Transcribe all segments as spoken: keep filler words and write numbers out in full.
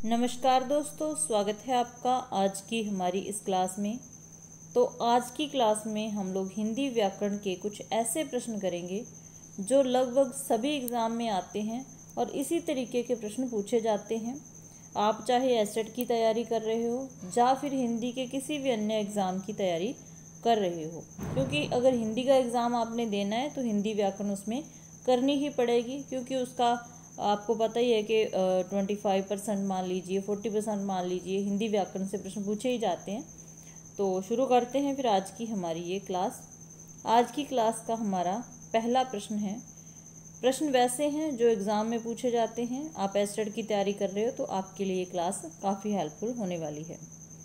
नमस्कार दोस्तों, स्वागत है आपका आज की हमारी इस क्लास में। तो आज की क्लास में हम लोग हिंदी व्याकरण के कुछ ऐसे प्रश्न करेंगे जो लगभग सभी एग्ज़ाम में आते हैं और इसी तरीके के प्रश्न पूछे जाते हैं। आप चाहे एसएट की तैयारी कर रहे हो या फिर हिंदी के किसी भी अन्य एग्ज़ाम की तैयारी कर रहे हो, क्योंकि अगर हिंदी का एग्ज़ाम आपने देना है तो हिंदी व्याकरण उसमें करनी ही पड़ेगी, क्योंकि उसका आपको पता ही है कि ट्वेंटी फाइव परसेंट मान लीजिए, फोर्टी परसेंट मान लीजिए, हिंदी व्याकरण से प्रश्न पूछे ही जाते हैं। तो शुरू करते हैं फिर आज की हमारी ये क्लास। आज की क्लास का हमारा पहला प्रश्न है। प्रश्न वैसे हैं जो एग्ज़ाम में पूछे जाते हैं। आप एसटेट की तैयारी कर रहे हो तो आपके लिए ये क्लास काफ़ी हेल्पफुल होने वाली है।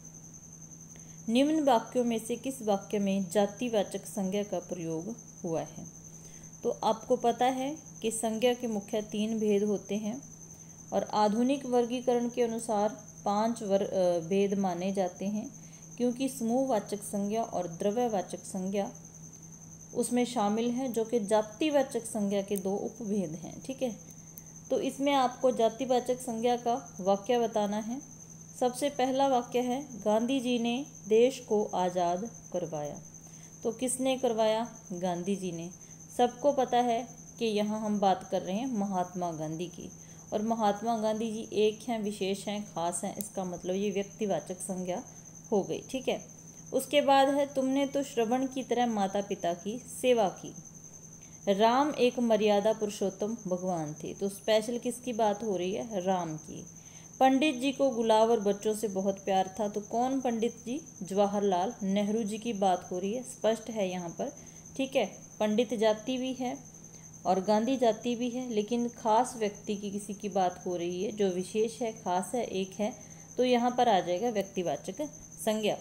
निम्न वाक्यों में से किस वाक्य में जातिवाचक संज्ञा का प्रयोग हुआ है? तो आपको पता है कि संज्ञा के मुख्य तीन भेद होते हैं और आधुनिक वर्गीकरण के अनुसार पांच वर भेद माने जाते हैं, क्योंकि समूहवाचक संज्ञा और द्रव्यवाचक संज्ञा उसमें शामिल हैं, जो कि जातिवाचक संज्ञा के दो उपभेद हैं। ठीक है, तो इसमें आपको जातिवाचक संज्ञा का वाक्य बताना है। सबसे पहला वाक्य है, गांधी जी ने देश को आज़ाद करवाया। तो किसने करवाया? गांधी जी ने। सबको पता है कि यहाँ हम बात कर रहे हैं महात्मा गांधी की, और महात्मा गांधी जी एक हैं, विशेष हैं, खास हैं। इसका मतलब ये व्यक्तिवाचक संज्ञा हो गई। ठीक है, उसके बाद है, तुमने तो श्रवण की तरह माता पिता की सेवा की। राम एक मर्यादा पुरुषोत्तम भगवान थे। तो स्पेशल किसकी बात हो रही है? राम की। पंडित जी को गुलाब और बच्चों से बहुत प्यार था। तो कौन पंडित जी? जवाहरलाल नेहरू जी की बात हो रही है, स्पष्ट है यहाँ पर। ठीक है, पंडित जाति भी है और गांधी जाति भी है, लेकिन खास व्यक्ति की किसी की बात हो रही है जो विशेष है, खास है, एक है। तो यहाँ पर आ जाएगा व्यक्तिवाचक संज्ञा।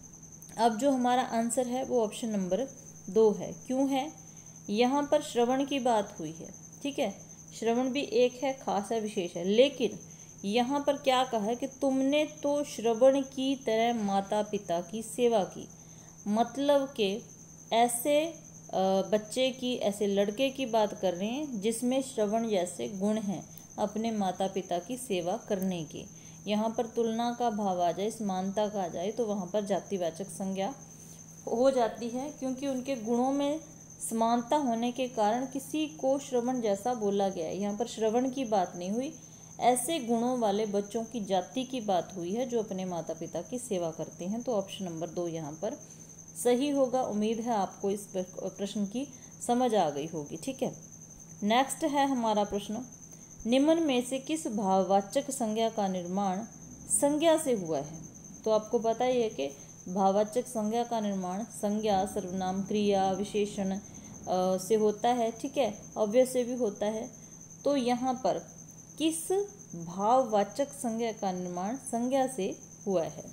अब जो हमारा आंसर है वो ऑप्शन नंबर दो है। क्यों है? यहाँ पर श्रवण की बात हुई है। ठीक है, श्रवण भी एक है, खास है, विशेष है, लेकिन यहाँ पर क्या कहा है कि तुमने तो श्रवण की तरह माता पिता की सेवा की। मतलब के ऐसे बच्चे की, ऐसे लड़के की बात कर रहे हैं जिसमें श्रवण जैसे गुण हैं अपने माता पिता की सेवा करने के। यहाँ पर तुलना का भाव आ जाए, समानता का आ जाए, तो वहाँ पर जातिवाचक संज्ञा हो जाती है, क्योंकि उनके गुणों में समानता होने के कारण किसी को श्रवण जैसा बोला गया है। यहाँ पर श्रवण की बात नहीं हुई, ऐसे गुणों वाले बच्चों की जाति की बात हुई है जो अपने माता पिता की सेवा करते हैं। तो ऑप्शन नंबर दो यहाँ पर सही होगा। उम्मीद है आपको इस प्रश्न की समझ आ गई होगी। ठीक है, नेक्स्ट है हमारा प्रश्न, निम्न में से किस भाववाचक संज्ञा का निर्माण संज्ञा से हुआ है? तो आपको पता ही है कि भाववाचक संज्ञा का निर्माण संज्ञा, सर्वनाम, क्रिया, विशेषण से होता है। ठीक है, अव्यय से भी होता है। तो यहाँ पर किस भाववाचक संज्ञा का निर्माण संज्ञा से हुआ है?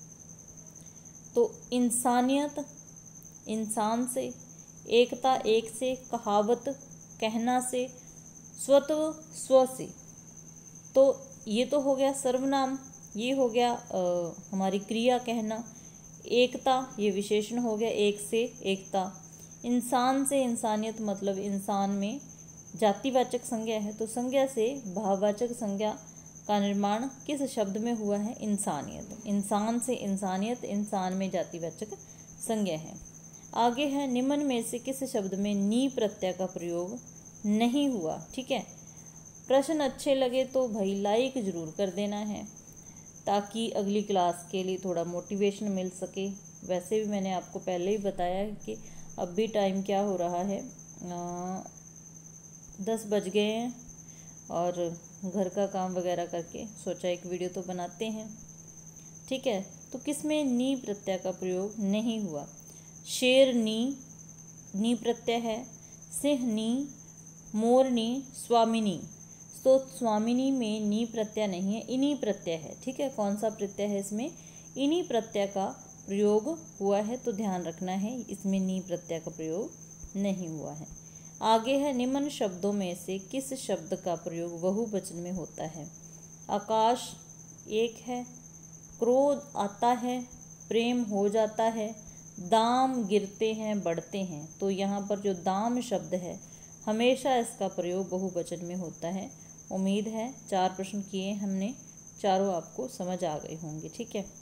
तो इंसानियत, इंसान से, एकता, एक से, कहावत, कहना से, स्वत्व, स्व से। तो ये तो हो गया सर्वनाम, ये हो गया आ, हमारी क्रिया कहना। एकता, ये विशेषण हो गया, एक से, एकता। इंसान से इंसानियत, मतलब इंसान में जातिवाचक संज्ञा है, तो संज्ञा से भाववाचक संज्ञा का निर्माण किस शब्द में हुआ है? इंसानियत। इंसान से इंसानियत, इंसान में जातिवाचक संज्ञा है। आगे है, निम्न में से किस शब्द में नी प्रत्यय का प्रयोग नहीं हुआ? ठीक है, प्रश्न अच्छे लगे तो भाई लाइक जरूर कर देना है, ताकि अगली क्लास के लिए थोड़ा मोटिवेशन मिल सके। वैसे भी मैंने आपको पहले ही बताया है कि अब भी टाइम क्या हो रहा है, आ, दस बज गए हैं और घर का काम वगैरह करके सोचा एक वीडियो तो बनाते हैं। ठीक है, तो किसमें नी प्रत्यय का प्रयोग नहीं हुआ? शेर नी, नी प्रत्यय है। सिंह नी, मोर नी, स्वामिनी। तो स्वामिनी में नी प्रत्यय नहीं है, इनी प्रत्यय है। ठीक है, कौन सा प्रत्यय है इसमें? इनी प्रत्यय का प्रयोग हुआ है, तो ध्यान रखना है, इसमें नी प्रत्यय का प्रयोग नहीं हुआ है। आगे है, निम्न शब्दों में से किस शब्द का प्रयोग बहुवचन में होता है? आकाश एक है, क्रोध आता है, प्रेम हो जाता है, दाम गिरते हैं, बढ़ते हैं। तो यहाँ पर जो दाम शब्द है हमेशा इसका प्रयोग बहुवचन में होता है। उम्मीद है चार प्रश्न किए हमने, चारों आपको समझ आ गए होंगे। ठीक है,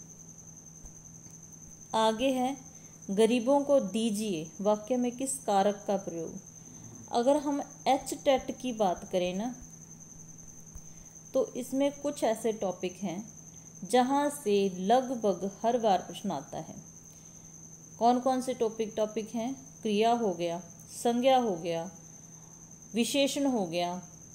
आगे है गरीबों को दीजिए वाक्य में किस कारक का प्रयोग। अगर हम एच टेट की बात करें ना, तो इसमें कुछ ऐसे टॉपिक हैं जहाँ से लगभग हर बार प्रश्न आता है। कौन कौन से टॉपिक टॉपिक हैं? क्रिया हो गया, संज्ञा हो गया, विशेषण हो गया,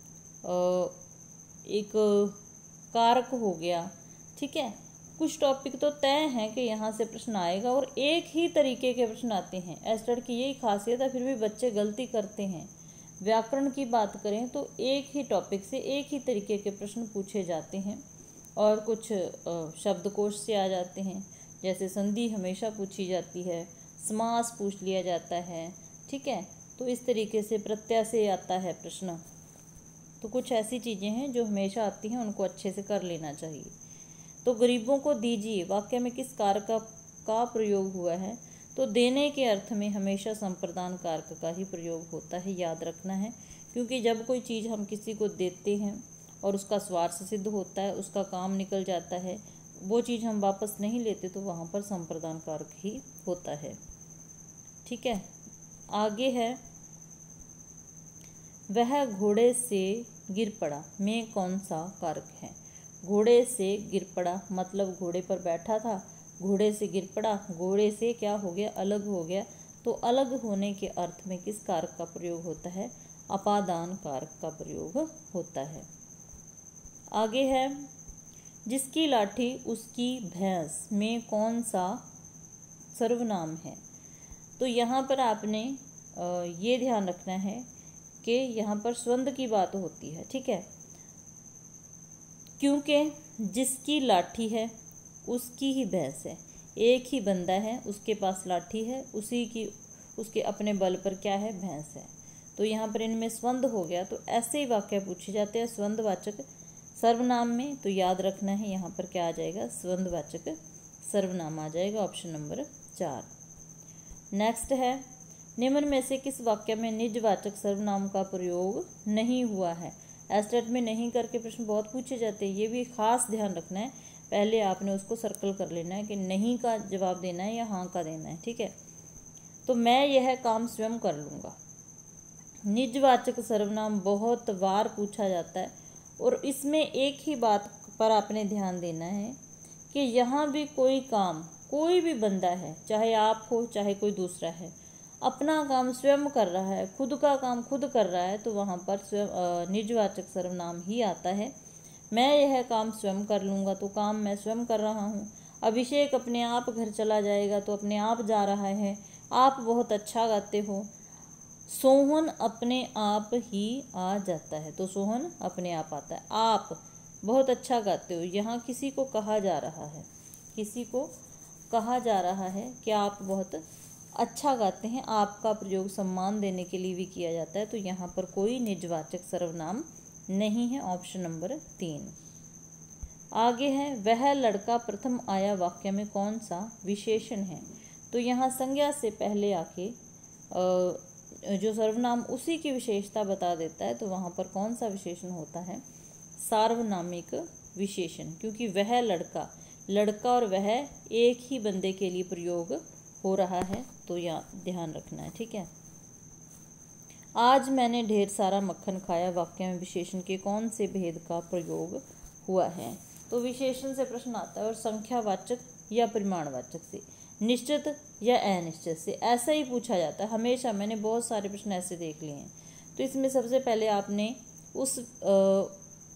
एक कारक हो गया। ठीक है, कुछ टॉपिक तो तय हैं कि यहाँ से प्रश्न आएगा और एक ही तरीके के प्रश्न आते हैं। एस्टेट की यही खासियत है, फिर भी बच्चे गलती करते हैं। व्याकरण की बात करें तो एक ही टॉपिक से एक ही तरीके के प्रश्न पूछे जाते हैं और कुछ शब्दकोश से आ जाते हैं। जैसे संधि हमेशा पूछी जाती है, समास पूछ लिया जाता है। ठीक है, तो इस तरीके से प्रत्यय से आता है प्रश्न। तो कुछ ऐसी चीज़ें हैं जो हमेशा आती हैं, उनको अच्छे से कर लेना चाहिए। तो गरीबों को दीजिए वाक्य में किस कारक का, का प्रयोग हुआ है? तो देने के अर्थ में हमेशा संप्रदान कारक का ही प्रयोग होता है, याद रखना है। क्योंकि जब कोई चीज़ हम किसी को देते हैं और उसका स्वार्थ सिद्ध होता है, उसका काम निकल जाता है, वो चीज़ हम वापस नहीं लेते, तो वहाँ पर संप्रदान कारक ही होता है। ठीक है, आगे है वह घोड़े से गिर पड़ा में कौन सा कारक है? घोड़े से गिर पड़ा मतलब घोड़े पर बैठा था, घोड़े से गिर पड़ा, घोड़े से क्या हो गया? अलग हो गया। तो अलग होने के अर्थ में किस कारक का प्रयोग होता है? अपादान कारक का प्रयोग होता है। आगे है जिसकी लाठी उसकी भैंस में कौन सा सर्वनाम है? तो यहाँ पर आपने ये ध्यान रखना है कि यहाँ पर स्वंद की बात होती है। ठीक है, क्योंकि जिसकी लाठी है उसकी ही भैंस है। एक ही बंदा है, उसके पास लाठी है, उसी की उसके अपने बल पर क्या है? भैंस है। तो यहाँ पर इनमें स्वंद हो गया। तो ऐसे ही वाक्य पूछे जाते हैं स्वंदवाचक सर्वनाम में। तो याद रखना है यहाँ पर क्या आ जाएगा? स्वंदवाचक सर्वनाम आ जाएगा, ऑप्शन नंबर चार। नेक्स्ट है निम्न में से किस वाक्य में निजवाचक सर्वनाम का प्रयोग नहीं हुआ है? एस्टेट में नहीं करके प्रश्न बहुत पूछे जाते हैं, ये भी खास ध्यान रखना है। पहले आपने उसको सर्कल कर लेना है कि नहीं का जवाब देना है या हाँ का देना है। ठीक है, तो मैं यह काम स्वयं कर लूँगा। निजवाचक सर्वनाम बहुत बार पूछा जाता है और इसमें एक ही बात पर आपने ध्यान देना है कि यहाँ भी कोई काम, कोई भी बंदा है, चाहे आप हो चाहे कोई दूसरा है, अपना काम स्वयं कर रहा है, खुद का काम खुद कर रहा है, तो वहाँ पर स्वयं निजवाचक सर्वनाम ही आता है। मैं यह काम स्वयं कर लूँगा, तो काम मैं स्वयं कर रहा हूँ। अभिषेक अपने आप घर चला जाएगा, तो अपने आप जा रहा है। आप बहुत अच्छा गाते हो, सोहन अपने आप ही आ जाता है, तो सोहन अपने आप आता है। आप बहुत अच्छा गाते हो, यहाँ किसी को कहा जा रहा है, किसी को कहा जा रहा है कि आप बहुत अच्छा गाते हैं। आपका प्रयोग सम्मान देने के लिए भी किया जाता है। तो यहाँ पर कोई निजवाचक सर्वनाम नहीं है, ऑप्शन नंबर तीन। आगे है वह लड़का प्रथम आया वाक्य में कौन सा विशेषण है? तो यहाँ संज्ञा से पहले आके जो सर्वनाम उसी की विशेषता बता देता है, तो वहाँ पर कौन सा विशेषण होता है? सार्वनामिक विशेषण। क्योंकि वह लड़का, लड़का और वह एक ही बंदे के लिए प्रयोग हो रहा है, तो यहाँ ध्यान रखना है। ठीक है, आज मैंने ढेर सारा मक्खन खाया वाक्य में विशेषण के कौन से भेद का प्रयोग हुआ है? तो विशेषण से प्रश्न आता है और संख्यावाचक या परिमाणवाचक से, निश्चित या अनिश्चित से, ऐसा ही पूछा जाता है हमेशा। मैंने बहुत सारे प्रश्न ऐसे देख लिए हैं। तो इसमें सबसे पहले आपने उस आ,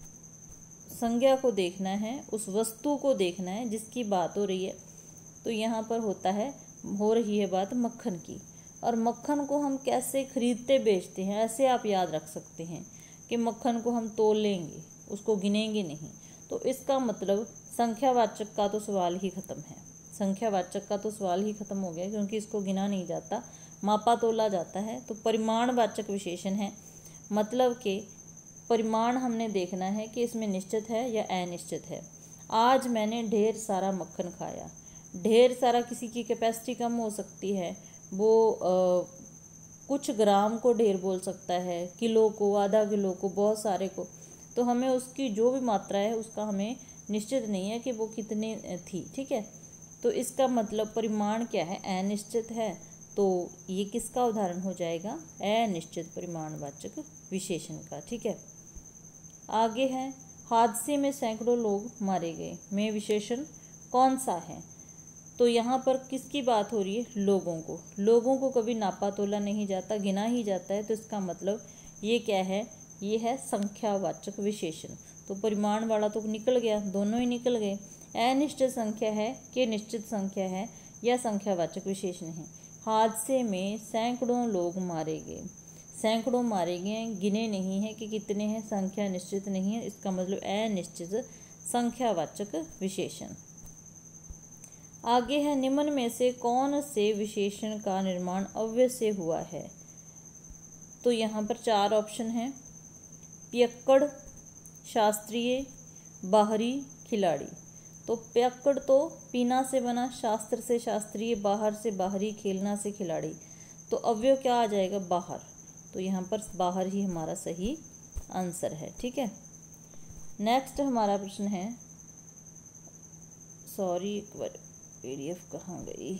संज्ञा को देखना है, उस वस्तु को देखना है जिसकी बात हो रही है। तो यहाँ पर होता है, हो रही है बात मक्खन की, और मक्खन को हम कैसे खरीदते बेचते हैं, ऐसे आप याद रख सकते हैं कि मक्खन को हम तोल लेंगे, उसको गिनेंगे नहीं। तो इसका मतलब संख्यावाचक का तो सवाल ही खत्म है, संख्यावाचक का तो सवाल ही खत्म हो गया, क्योंकि इसको गिना नहीं जाता, मापा तोला जाता है। तो परिमाणवाचक विशेषण है, मतलब कि परिमाण हमने देखना है कि इसमें निश्चित है या अनिश्चित है। आज मैंने ढेर सारा मक्खन खाया, ढेर सारा किसी की कैपेसिटी कम हो सकती है, वो आ, कुछ ग्राम को ढेर बोल सकता है, किलो को, आधा किलो को, बहुत सारे को। तो हमें उसकी जो भी मात्रा है उसका हमें निश्चित नहीं है कि वो कितने थी, ठीक है। तो इसका मतलब परिमाण क्या है, अनिश्चित है, तो ये किसका उदाहरण हो जाएगा, अनिश्चित परिमाणवाचक विशेषण का, ठीक है। आगे है हादसे में सैकड़ों लोग मारे गए में विशेषण कौन सा है। तो यहाँ पर किसकी बात हो रही है, लोगों को। लोगों को कभी नापा तोला नहीं जाता, गिना ही जाता है, तो इसका मतलब ये क्या है, ये है संख्यावाचक विशेषण। तो परिमाण वाला तो निकल गया, दोनों ही निकल गए। अनिश्चित संख्या है कि निश्चित संख्या है या संख्यावाचक विशेषण है। हादसे में सैकड़ों लोग मारे गए, सैकड़ों मारे गए, गिने नहीं है कि कितने हैं, संख्या निश्चित नहीं है, इसका मतलब अनिश्चित संख्यावाचक विशेषण। आगे है निम्न में से कौन से विशेषण का निर्माण अव्यय से हुआ है। तो यहाँ पर चार ऑप्शन हैं, पियक्कड़, शास्त्रीय, बाहरी, खिलाड़ी। तो पियक्कड़ तो पीना से बना, शास्त्र से शास्त्रीय, बाहर से बाहरी, खेलना से खिलाड़ी। तो अव्यय क्या आ जाएगा, बाहर। तो यहाँ पर बाहर ही हमारा सही आंसर है, ठीक है। नेक्स्ट हमारा प्रश्न है, सॉरी एक बार पीडीएफ कहाँ गई,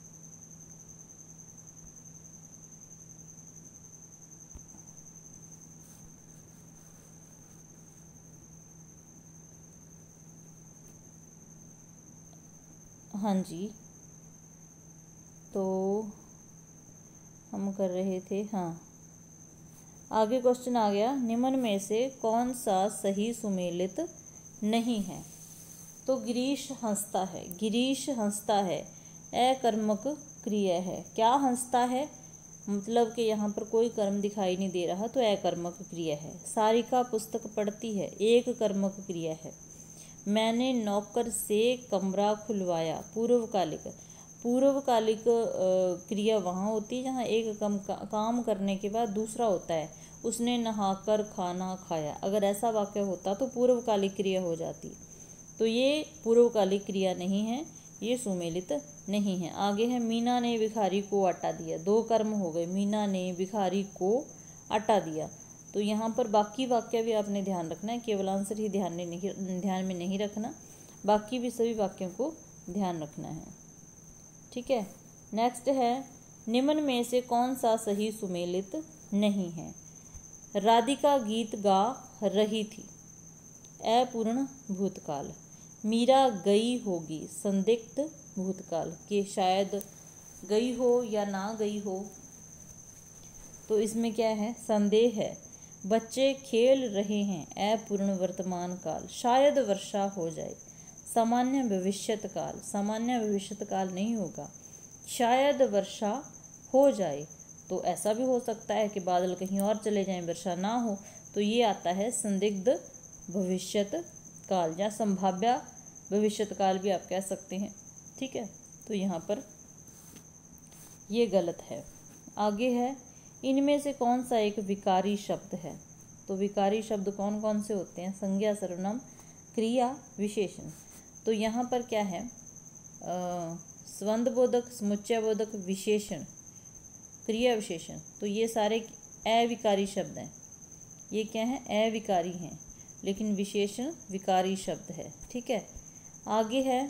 हाँ जी, तो हम कर रहे थे, हाँ आगे क्वेश्चन आ गया, निम्न में से कौन सा सही सुमेलित नहीं है। तो गिरीश हंसता है, गिरीश हंसता है अकर्मक क्रिया है। क्या हंसता है, मतलब कि यहाँ पर कोई कर्म दिखाई नहीं दे रहा, तो अकर्मक क्रिया है। सारिका पुस्तक पढ़ती है, एक कर्मक क्रिया है। मैंने नौकर से कमरा खुलवाया, पूर्वकालिक। पूर्वकालिक क्रिया वहाँ होती है जहाँ एक कम का, काम करने के बाद दूसरा होता है, उसने नहाकर खाना खाया। अगर ऐसा वाक्य होता तो पूर्वकालिक क्रिया हो जाती। तो ये पूर्वकालिक क्रिया नहीं है, ये सुमेलित नहीं है। आगे है मीना ने भिखारी को आटा दिया। दो कर्म हो गए, मीना ने भिखारी को आटा दिया। तो यहाँ पर बाकी वाक्य भी आपने ध्यान रखना है, केवल आंसर ही ध्यान में नहीं ध्यान में नहीं रखना, बाकी भी सभी वाक्यों को ध्यान रखना है, ठीक है। नेक्स्ट है निम्न में से कौन सा सही सुमेलित नहीं है। राधिका गीत गा रही थी, अपूर्ण भूतकाल। मीरा गई होगी, संदिग्ध भूतकाल, कि शायद गई हो या ना गई हो, तो इसमें क्या है, संदेह है। बच्चे खेल रहे हैं, अपूर्ण वर्तमान काल, शायद वर्षा हो जाए। सामान्य भविष्यत काल, सामान्य भविष्यत काल नहीं होगा, शायद वर्षा हो जाए। तो ऐसा भी हो सकता है कि बादल कहीं और चले जाएं, वर्षा ना हो, तो ये आता है संदिग्ध भविष्यत काल या संभाव्य भविष्यत काल भी आप कह सकते हैं, ठीक है। तो यहाँ पर ये गलत है। आगे है इनमें से कौन सा एक विकारी शब्द है। तो विकारी शब्द कौन कौन से होते हैं, संज्ञा, सर्वनाम, क्रिया, विशेषण। तो यहाँ पर क्या है, स्वंदबोधक, समुच्चयबोधक, विशेषण, क्रिया विशेषण। तो ये सारे अविकारी शब्द हैं, ये क्या हैं, अविकारी हैं, लेकिन विशेषण विकारी शब्द है, ठीक है। आगे है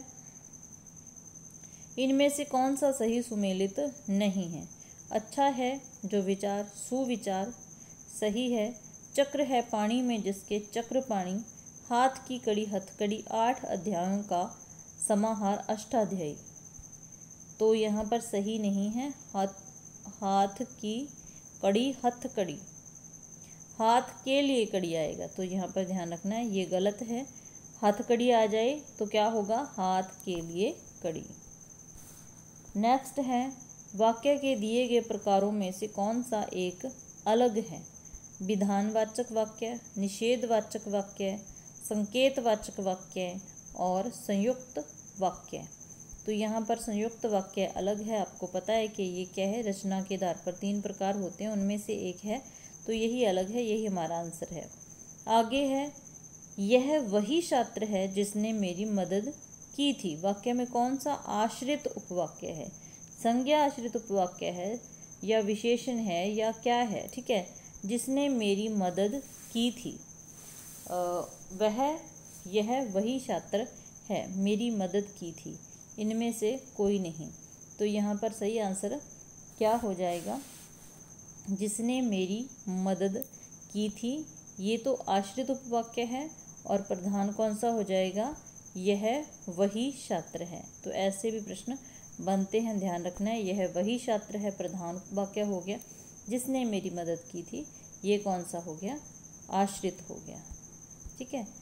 इनमें से कौन सा सही सुमेलित नहीं है। अच्छा है जो विचार, सुविचार, सही है। चक्र है पानी में जिसके, चक्र पानी। हाथ की कड़ी, हथकड़ी, आठ अध्यायों का समाहार, अष्टाध्यायी। तो यहाँ पर सही नहीं है, हाथ हाथ की कड़ी, हथकड़ी, हाथ के लिए कड़ी आएगा, तो यहाँ पर ध्यान रखना है, ये गलत है। हथकड़ी आ जाए तो क्या होगा, हाथ के लिए कड़ी। नेक्स्ट है वाक्य के दिए गए प्रकारों में से कौन सा एक अलग है। विधानवाचक वाक्य, निषेधवाचक वाक्य, संकेतवाचक वाक्य और संयुक्त वाक्य। तो यहाँ पर संयुक्त वाक्य अलग है, आपको पता है कि ये क्या है, रचना के आधार पर तीन प्रकार होते हैं, उनमें से एक है, तो यही अलग है, यही हमारा आंसर है। आगे है यह वही छात्र है जिसने मेरी मदद की थी। वाक्य में कौन सा आश्रित उपवाक्य है, संज्ञा आश्रित उपवाक्य है या विशेषण है या क्या है, ठीक है। जिसने मेरी मदद की थी, वह यह वही छात्र है, मेरी मदद की थी, इनमें से कोई नहीं। तो यहाँ पर सही आंसर क्या हो जाएगा, जिसने मेरी मदद की थी। ये तो आश्रित उपवाक्य है और प्रधान कौन सा हो जाएगा, यह वही छात्र है। तो ऐसे भी प्रश्न बनते हैं, ध्यान रखना है। यह वही छात्र है प्रधान वाक्य हो गया, जिसने मेरी मदद की थी ये कौन सा हो गया, आश्रित हो गया। ठीक है,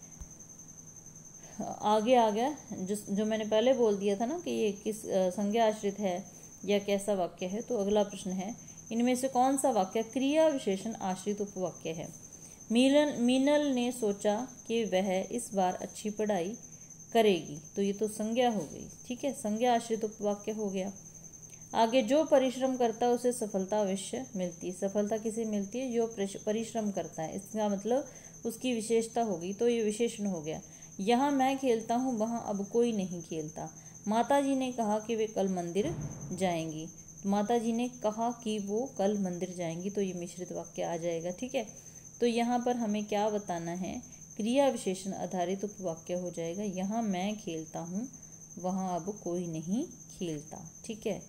आगे आ गया जो जो मैंने पहले बोल दिया था ना कि ये किस संज्ञा आश्रित है या कैसा वाक्य है। तो अगला प्रश्न है, इनमें से कौन सा वाक्य क्रिया विशेषण आश्रित उपवाक्य है। मीनल मीनल ने सोचा कि वह इस बार अच्छी पढ़ाई करेगी, तो ये तो संज्ञा हो गई। ठीक है, संज्ञा आश्रित उपवाक्य हो गया। आगे, जो परिश्रम करता है उसे सफलता अवश्य मिलती है। सफलता किसे मिलती है, जो परिश्रम करता है, इसका मतलब उसकी विशेषता होगी, तो ये विशेषण हो गया। यहाँ मैं खेलता हूँ, वहाँ अब कोई नहीं खेलता। माता जी ने कहा कि वे कल मंदिर जाएंगी, माता जी ने कहा कि वो कल मंदिर जाएंगी, तो ये मिश्रित वाक्य आ जाएगा। ठीक है, तो यहाँ पर हमें क्या बताना है, क्रिया विशेषण आधारित उपवाक्य हो जाएगा। यहाँ मैं खेलता हूँ, वहाँ अब कोई नहीं खेलता। ठीक है,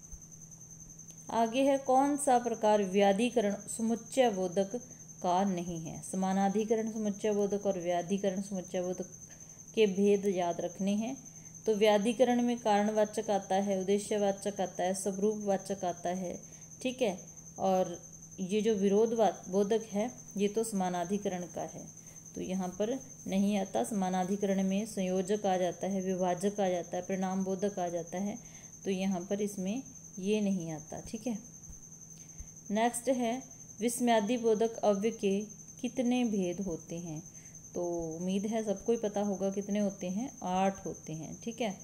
आगे है, कौन सा प्रकार व्याधिकरण समुच्चय बोधक का नहीं है। समानाधिकरण समुच्चय बोधक और व्याधिकरण समुच्चय बोधक के भेद याद रखने हैं। तो व्याधिकरण में कारणवाचक आता है, उद्देश्यवाचक आता है, स्वरूपवाचक आता है। ठीक है, और ये जो विरोध बोधक है ये तो समानाधिकरण का है, तो यहाँ पर नहीं आता। समानाधिकरण में संयोजक आ जाता है, विभाजक आ जाता है, परिणाम बोधक आ जाता है, तो यहाँ पर इसमें ये नहीं आता। ठीक है, नेक्स्ट है, विस्मयादि बोधक अव्यय के कितने भेद होते हैं। तो उम्मीद है सबको ही पता होगा कितने होते हैं, आठ होते हैं। ठीक है,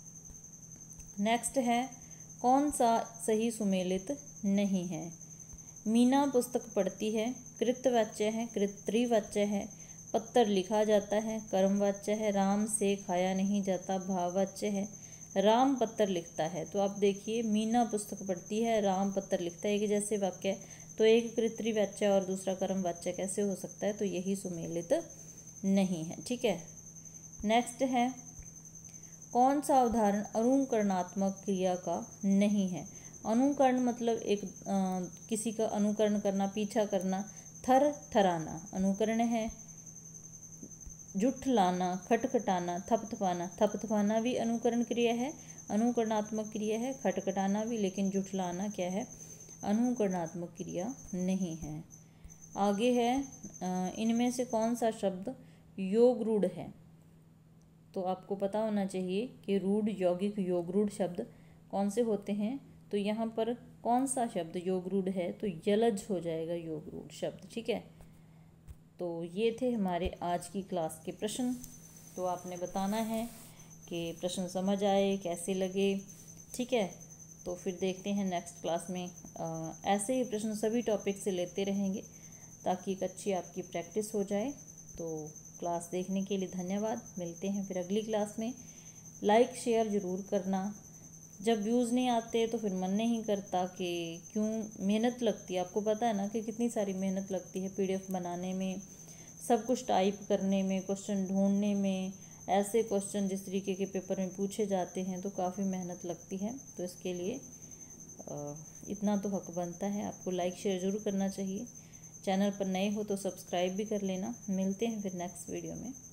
नेक्स्ट है, कौन सा सही सुमेलित नहीं है। मीना पुस्तक पढ़ती है, कृतवाच्य है, कृतवाच्य है। पत्थर लिखा जाता है, कर्मवाच्य है। राम से खाया नहीं जाता, भाववाच्य है। राम पत्थर लिखता है, तो आप देखिए मीना पुस्तक पढ़ती है, राम पत्थर लिखता है, एक जैसे वाक्य है, तो एक कृतवाच्य और दूसरा कर्मवाच्य कैसे हो सकता है, तो यही सुमेलित नहीं है। ठीक है, नेक्स्ट है, कौन सा उदाहरण अनुकरणात्मक क्रिया का नहीं है। अनुकरण मतलब एक आ, किसी का अनुकरण करना, पीछा करना। थर थराना अनुकरण है। जुठलाना, खटखटाना, थपथपाना, थपथपाना भी अनुकरण क्रिया है, अनुकरणात्मक क्रिया है। खटखटाना भी, लेकिन जुठलाना क्या है, अनुकरणात्मक क्रिया नहीं है। आगे है, इनमें से कौन सा शब्द योग रूढ़ है। तो आपको पता होना चाहिए कि रूढ़, यौगिक, योग रूढ़ शब्द कौन से होते हैं। तो यहाँ पर कौन सा शब्द योग रूढ़ है, तो यलज हो जाएगा योग रूढ़ शब्द। ठीक है, तो ये थे हमारे आज की क्लास के प्रश्न। तो आपने बताना है कि प्रश्न समझ आए, कैसे लगे। ठीक है, तो फिर देखते हैं नेक्स्ट क्लास में। आ, ऐसे ही प्रश्न सभी टॉपिक से लेते रहेंगे ताकि एक अच्छी आपकी प्रैक्टिस हो जाए। तो क्लास देखने के लिए धन्यवाद। मिलते हैं फिर अगली क्लास में। लाइक शेयर ज़रूर करना। जब व्यूज़ नहीं आते तो फिर मन नहीं करता कि क्यों, मेहनत लगती है। आपको पता है ना कि कितनी सारी मेहनत लगती है पीडीएफ बनाने में, सब कुछ टाइप करने में, क्वेश्चन ढूंढने में। ऐसे क्वेश्चन जिस तरीके के पेपर में पूछे जाते हैं तो काफ़ी मेहनत लगती है। तो इसके लिए इतना तो हक बनता है, आपको लाइक शेयर ज़रूर करना चाहिए। चैनल पर नए हो तो सब्सक्राइब भी कर लेना। मिलते हैं फिर नेक्स्ट वीडियो में।